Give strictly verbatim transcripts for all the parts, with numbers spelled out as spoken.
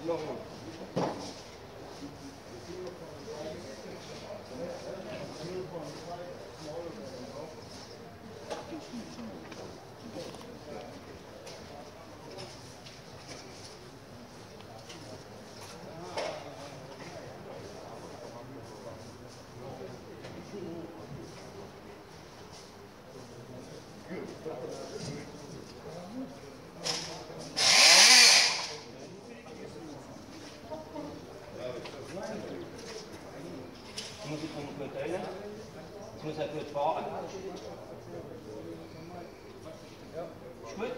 Jetzt muss ich noch gut rennen. Jetzt muss er gut fahren. Ist gut?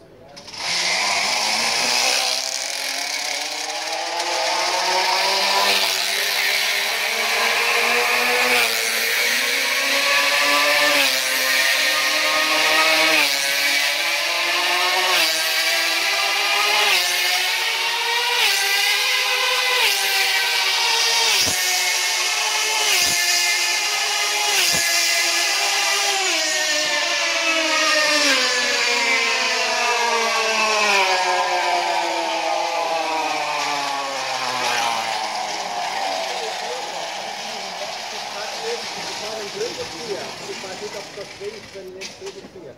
Ich weiß nicht, ob das bringt, wenn nicht drüber vier.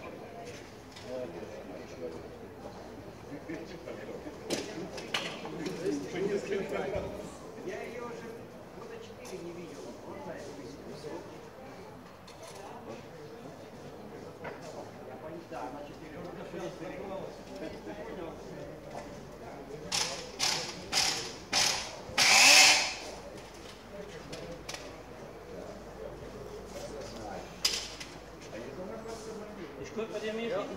Я ее уже года четыре не видел. Можно это высказать? Я понял, да, на четыре. Ist gut bei dir, Michi? Ja.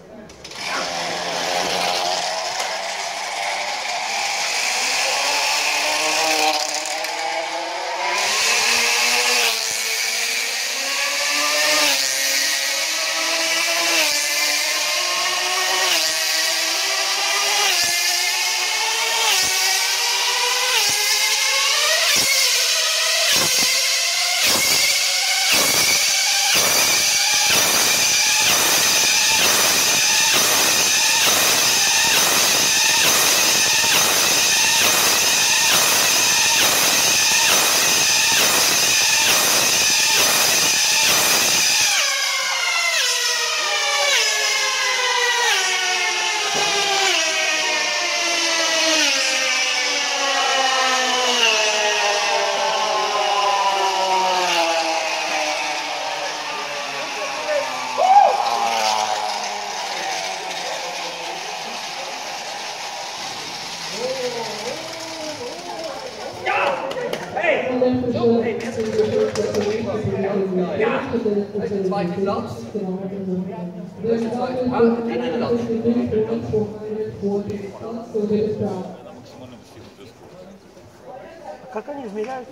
Ja, das ist der zweite Platz. Das ist der zweite Platz. Nein, nein, nein. Как они измеряют?